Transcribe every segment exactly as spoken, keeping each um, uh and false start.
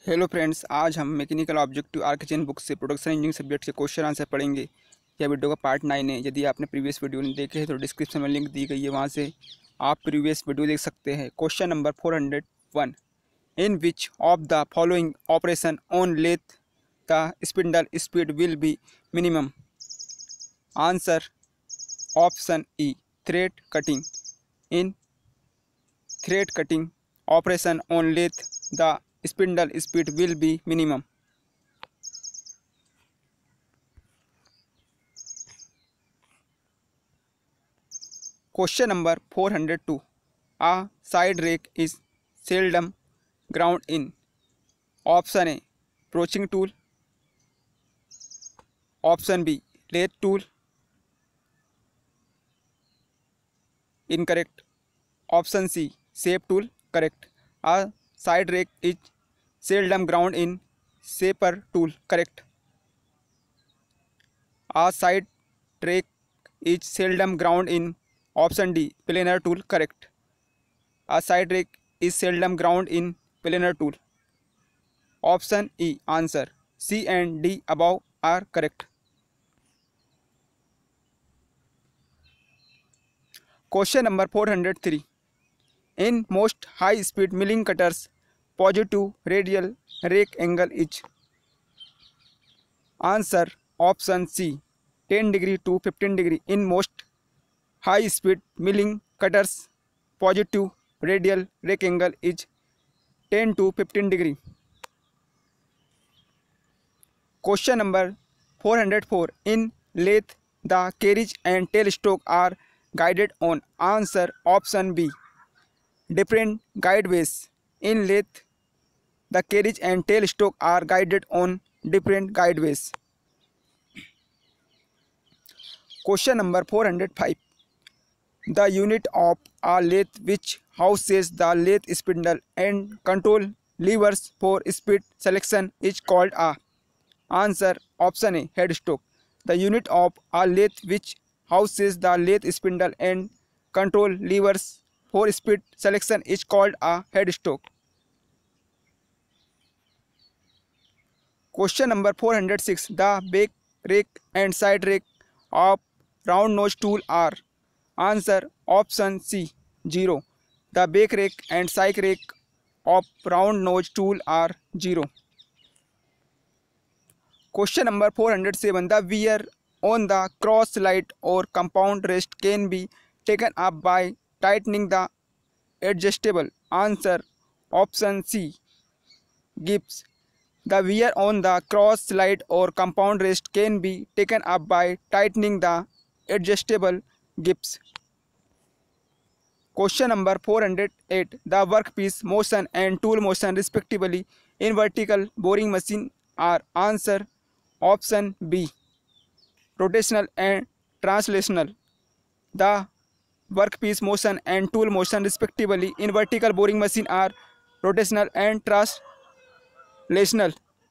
Hello friends, आज हम mechanical objective आर्कचेन बुक से प्रोडक्शन इंजीनियरिंग सब्जेक्ट के क्वेश्चन आंसर पढ़ेंगे। यह वीडियो का पार्ट नाइन है। यदि आपने प्रीवियस वीडियो नहीं देखे हैं तो डिस्क्रिप्शन में लिंक दी गई है, वहां से आप प्रीवियस वीडियो देख सकते हैं। Question number four hundred one, in which of the following operation on lathe the spindle speed will be minimum? Answer option E, thread cutting. In thread cutting operation on lathe the spindle speed will be minimum. Question number four hundred two, a side rake is seldom ground in. Option A, broaching tool. Option B, lathe tool. Incorrect. Option C, shape tool. Correct. A side rake is seldom ground in shaper tool. Correct. A side rake is seldom ground in option D, planer tool. Correct. A side rake is seldom ground in planer tool. Option E, answer C and D above are correct. Question number four hundred three, in most high speed milling cutters positive radial rake angle is? Answer option C, ten degree to fifteen degree. In most high speed milling cutters positive radial rake angle is ten to fifteen degree. Question number four hundred four, in lathe the carriage and tail stroke are guided on? Answer option B, different guideways. In lathe the carriage and tail stroke are guided on different guideways. Question number four hundred five, the unit of a lathe which houses the lathe spindle and control levers for speed selection is called a? Answer option A, headstock. The unit of a lathe which houses the lathe spindle and control levers for speed selection is called a headstock. Question number four hundred six, the back rake and side rake of round nose tool are? Answer option C, zero. The back rake and side rake of round nose tool are zero. Question number four hundred seven, the wear on the cross slide or compound rest can be taken up by tightening the adjustable. Answer option C, gips. The wear on the cross slide or compound rest can be taken up by tightening the adjustable gips. Question number four hundred eight, the workpiece motion and tool motion respectively in vertical boring machine are? Answer option B, rotational and translational. The workpiece motion and tool motion respectively in vertical boring machine are rotational and translational.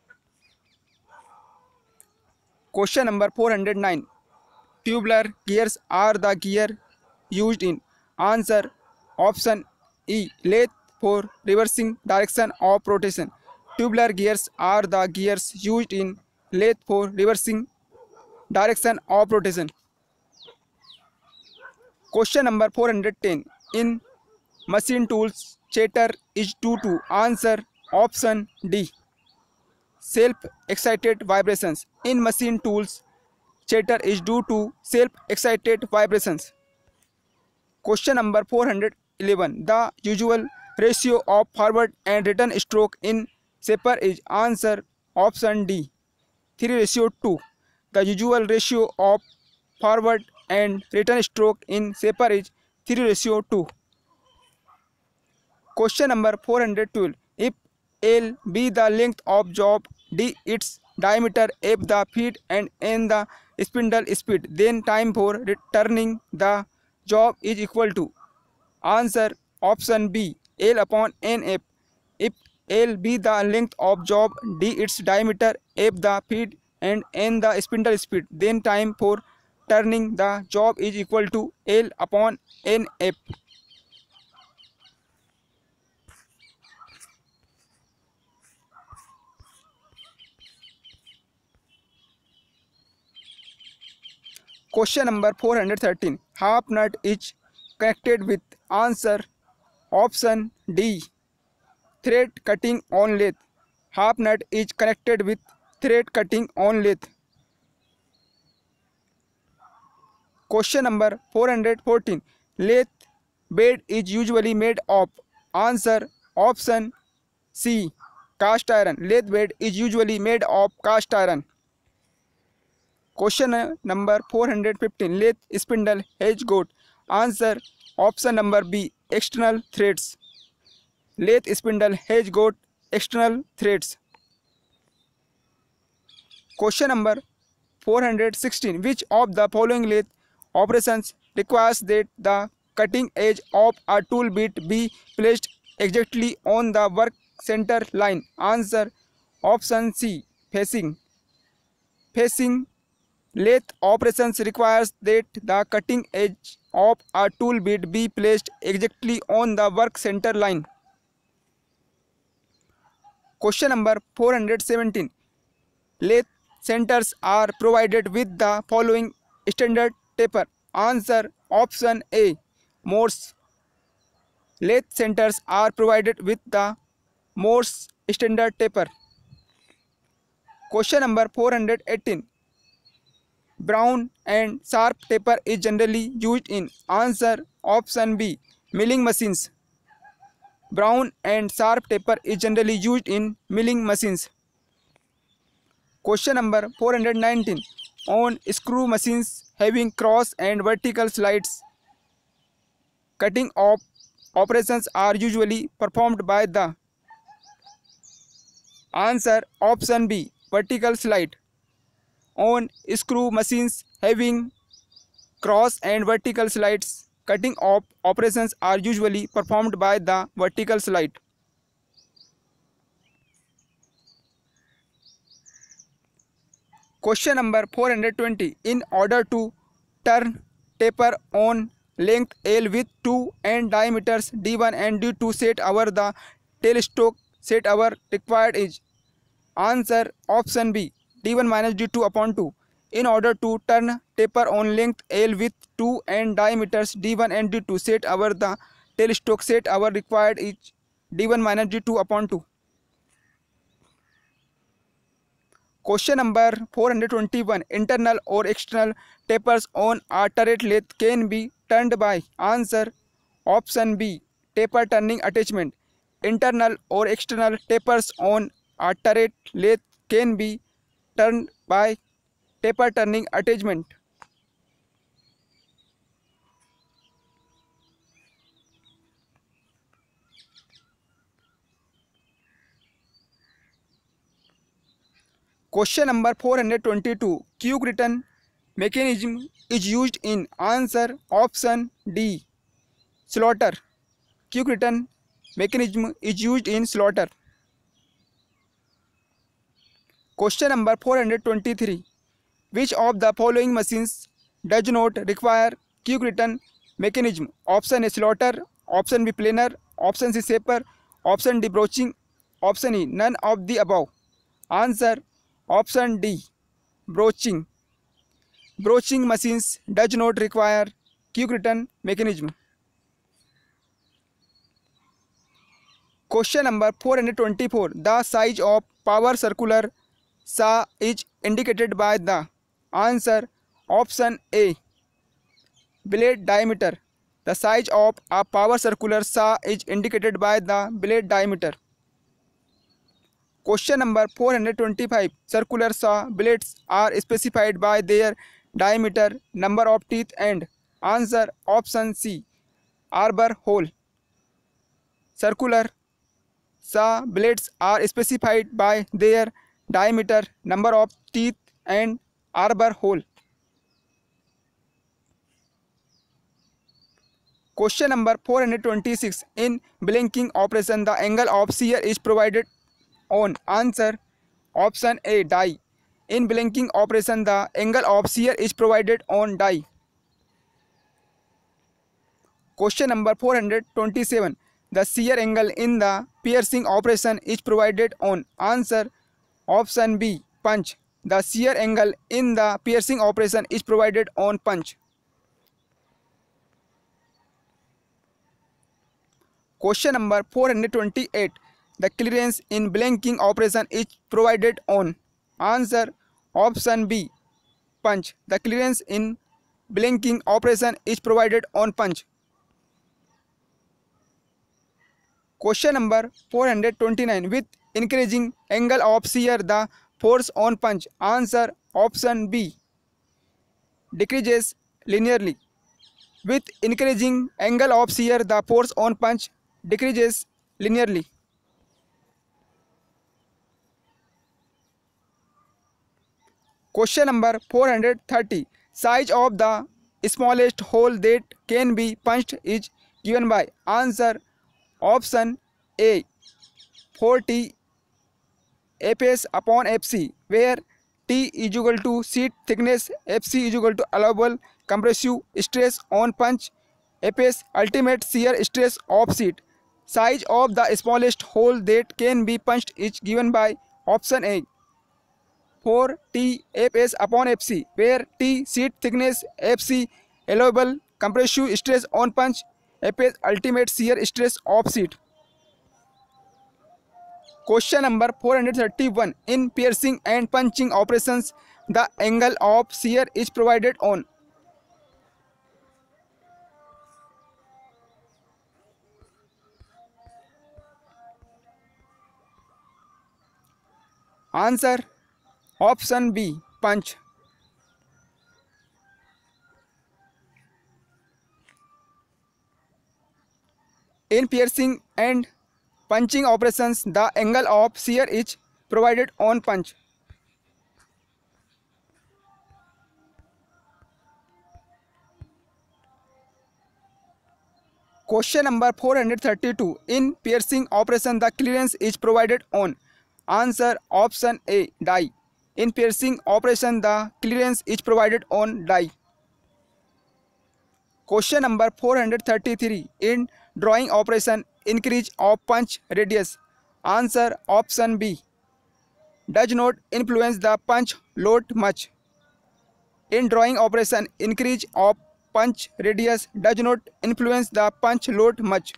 Question number four hundred nine, tubular gears are the gear used in? Answer option E, lathe for reversing direction of rotation. Tubular gears are the gears used in lathe for reversing direction of rotation. Question number four hundred ten, in machine tools chatter is due to? Answer option D, self excited vibrations. In machine tools chatter is due to self excited vibrations. Question number four hundred eleven, the usual ratio of forward and return stroke in shaper is? Answer option D, three ratio two. The usual ratio of forward and return stroke in shaper is three ratio two. Question number four hundred twelve, if L be the length of job, D its diameter, F the feet and N the spindle speed, then time for returning the job is equal to? Answer option B, L upon N F. If L be the length of job, D its diameter, F the feet and N the spindle speed, then time for turning the job is equal to L upon N F. Question number four hundred thirteen. Half nut is connected with answer option D. Thread cutting on lathe. Half nut is connected with thread cutting on lathe. Question number four hundred fourteen. Lathe bed is usually made of answer option C. Cast iron. Lathe bed is usually made of cast iron. Question number four hundred fifteen. Lathe spindle has got answer option number B. External threads. Lathe spindle has got external threads. Question number four hundred sixteen. Which of the following lathe operations requires that the cutting edge of a tool bit be placed exactly on the work center line? Answer option C. Facing. Facing lathe operations requires that the cutting edge of a tool bit be placed exactly on the work center line. Question number four hundred seventeen. Lathe centers are provided with the following standard taper. Answer option A. Morse. Lathe centers are provided with the Morse standard taper. Question number four hundred eighteen. Brown and sharp taper is generally used in answer option B. Milling machines. Brown and sharp taper is generally used in milling machines. Question number four hundred nineteen. On screw machines having cross and vertical slides, cutting of operations are usually performed by the answer option B. Vertical slide. On screw machines having cross and vertical slides, cutting of operations are usually performed by the vertical slide. Question number four hundred twenty. In order to turn taper on length L with two and diameters D one and D two set over the tailstock set over required is answer option B. D one minus D two upon two. In order to turn taper on length L with two and diameters D one and D two set over the tailstock set over required is D one minus D two upon two. Question number four hundred twenty-one. Internal or external tapers on a turret lathe can be turned by answer option B. Taper turning attachment. Internal or external tapers on a turret lathe can be turned by taper turning attachment. Question number four hundred twenty-two. Quick return mechanism is used in answer option D. Slaughter. Quick return mechanism is used in slaughter. Question number four hundred twenty-three. Which of the following machines does not require quick return mechanism? Option A. Slaughter. Option B. Planer. Option C. Shaper. Option D. Broaching. Option E. None of the above. Answer option D. Broaching. Broaching machines does not require quick return mechanism. Question number four hundred twenty-four. The size of power circular saw is indicated by the answer option A. Blade diameter. The size of a power circular saw is indicated by the blade diameter. Question number four hundred twenty-five. Circular saw blades are specified by their diameter, number of teeth and answer option C. Arbor hole. Circular saw blades are specified by their diameter, number of teeth and arbor hole. Question number four hundred twenty-six. In blanking operation, the angle of shear is provided on answer option A. Die. In blanking operation, the angle of shear is provided on die. Question number four hundred twenty-seven. The shear angle in the piercing operation is provided on answer option B. Punch. The shear angle in the piercing operation is provided on punch. Question number four hundred twenty-eight. The clearance in blanking operation is provided on. Answer option B, punch. The clearance in blanking operation is provided on punch. Question number four hundred twenty-nine. With increasing angle of shear, the force on punch. Answer option B, decreases linearly. With increasing angle of shear, the force on punch decreases linearly. Question number four hundred thirty. Size of the smallest hole that can be punched is given by. Answer option A, forty F S upon F C, where T is equal to sheet thickness, F C is equal to allowable compressive stress on punch, F S ultimate shear stress of sheet. Size of the smallest hole that can be punched is given by option A, forty F S upon F C, where T sheet thickness, F C allowable compressive stress on punch, F S ultimate shear stress of sheet. Question number four hundred thirty-one. In piercing and punching operations, the angle of shear is provided on. Answer option B, punch. In piercing and punching operations, the angle of shear is provided on punch. Question number four hundred thirty-two. In piercing operation, the clearance is provided on. Answer option A, die. In piercing operation, the clearance is provided on die. Question number four hundred thirty-three. In drawing operation, increase of punch radius. Answer option B, does not influence the punch load much. In drawing operation, increase of punch radius does not influence the punch load much.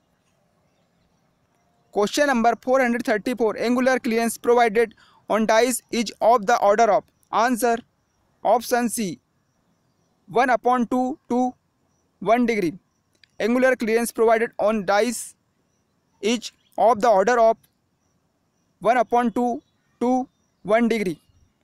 Question number four hundred thirty-four. Angular clearance provided on dies is of the order of. Answer option C, one upon two to one degree. Angular clearance provided on dies is of the order of one upon two to one degree.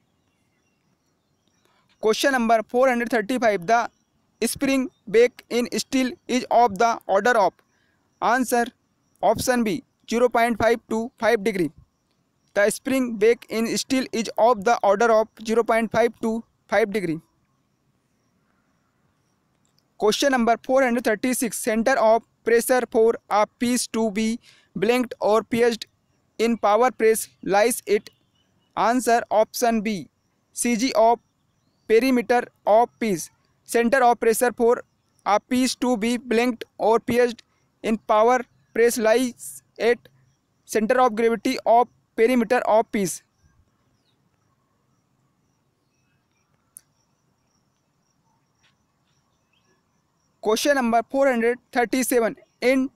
Question number four hundred thirty-five. The spring back in steel is of the order of. Answer option B, zero point five to five degree. The spring back in steel is of the order of zero point five to five degree. Question number four hundred thirty-six. Center of pressure for a piece to be blanked or pierced in power press lies at. Answer option B, C G of perimeter of piece. Center of pressure for a piece to be blanked or pierced in power press lies at center of gravity of perimeter of piece. Question number four hundred thirty-seven. In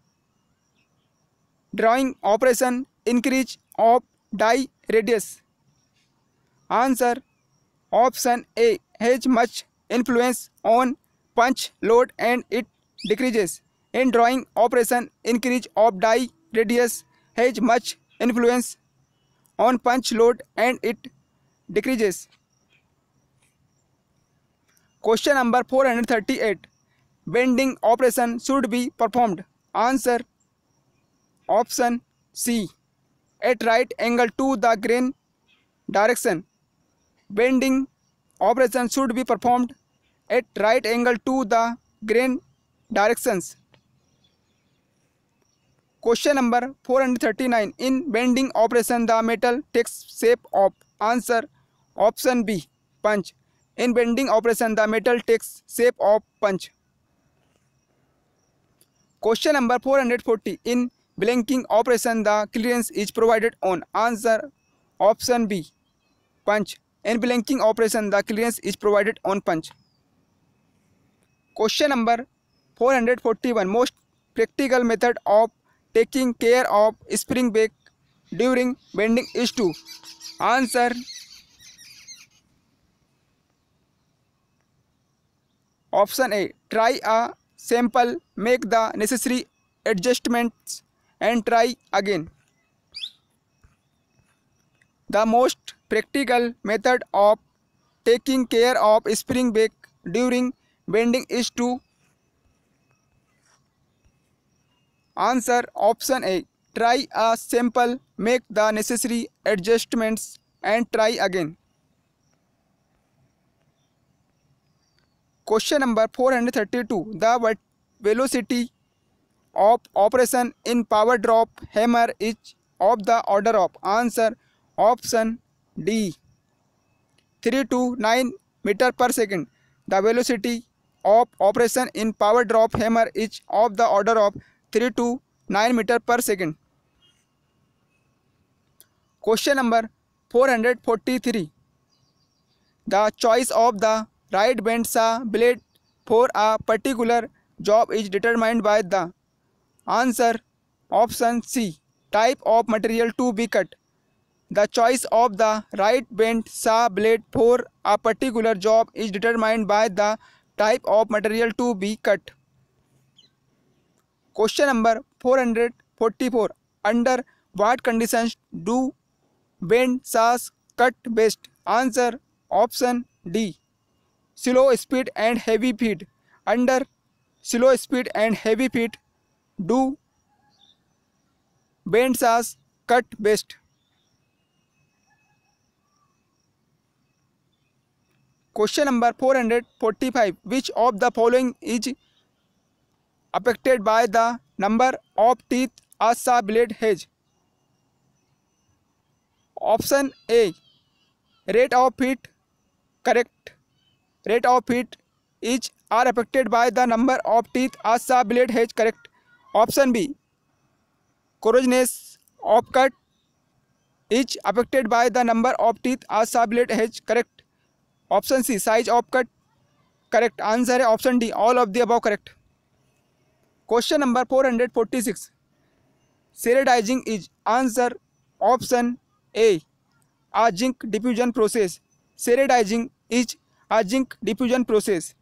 drawing operation, increase of die radius. Answer option A, has much influence on punch load and it decreases. In drawing operation, increase of die radius has much influence on punch load and it decreases. Question number four hundred thirty-eight. Bending operation should be performed. Answer option C, at right angle to the grain direction. Bending operation should be performed at right angle to the grain directions. Question number four hundred thirty-nine. In bending operation, the metal takes shape of. Answer option B, punch. In bending operation, the metal takes shape of punch. Question number four hundred forty. In blanking operation, the clearance is provided on. Answer option B, punch. In blanking operation, the clearance is provided on punch. Question number four hundred forty-one. Most practical method of taking care of spring back during bending is to answer option A. Try a sample, make the necessary adjustments and try again. The most practical method of taking care of spring back during bending is to answer option A. Try a sample, make the necessary adjustments and try again. Question number four hundred thirty-two. The velocity of operation in power drop hammer is of the order of answer option D. three to nine meter per second. The velocity of operation in power drop hammer is of the order of three to nine meter per second. Question number four hundred forty-three. The choice of the right bend saw blade for a particular job is determined by the answer option C. Type of material to be cut. The choice of the right bend saw blade for a particular job is determined by the type of material to be cut. Question number four hundred forty-four. Under what conditions do bend saws cut best? Answer option D. Slow speed and heavy feed. Under slow speed and heavy feed do bend saws cut best. Question number four hundred forty-five. Which of the following is affected by the number of teeth a saw blade has? Option A. Rate of feet. Correct. Rate of feet is are affected by the number of teeth a saw blade has. Correct. Option B. Corrosioness of cut is affected by the number of teeth a saw blade has. Correct. Option C. Size of cut. Correct. Answer है option D. All of the above correct. Question number four hundred forty-six. Serradizing is answer option A. A zinc diffusion process. Serradizing is a zinc diffusion process.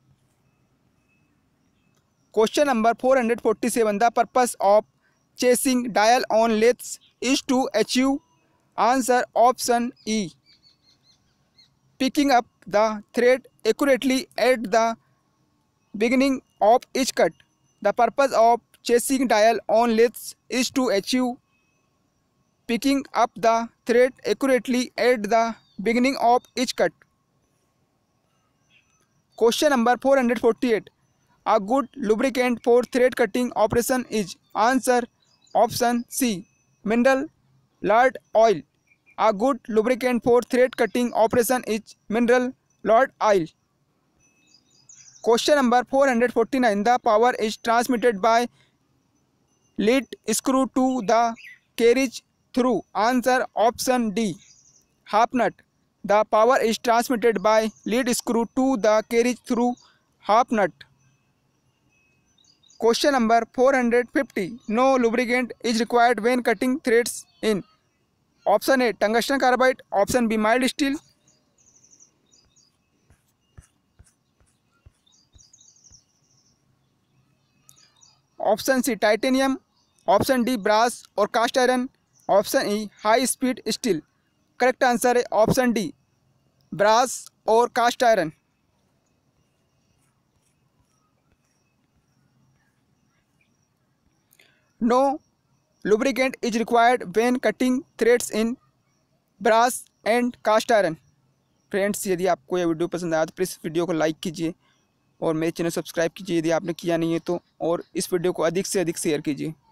Question number four hundred forty-seven. The purpose of chasing dial on lathes is to achieve answer option E. Picking up the thread accurately at the beginning of each cut. The purpose of chasing dial on lathes is to achieve picking up the thread accurately at the beginning of each cut. Question number four hundred forty-eight. A good lubricant for thread cutting operation is answer option C. Mineral lard oil. A good lubricant for thread cutting operation is mineral lard oil. Question number four hundred forty-nine. The power is transmitted by lead screw to the carriage through. Answer option D. Half nut. The power is transmitted by lead screw to the carriage through half nut. Question number four hundred fifty. No lubricant is required when cutting threads in. Option A. Tungsten carbide. Option B. Mild steel. Option C. Titanium. Option D. Brass or cast iron. Option E. High speed steel. Correct answer है option D. Brass or cast iron. No lubricant is required when cutting threads in brass and cast iron. Friends, यदि आपको यह video पसंद आया तो please video को like कीजिए और मेरे चैनल सब्सक्राइब कीजिए यदि आपने किया नहीं है तो, और इस वीडियो को अधिक से अधिक शेयर कीजिए।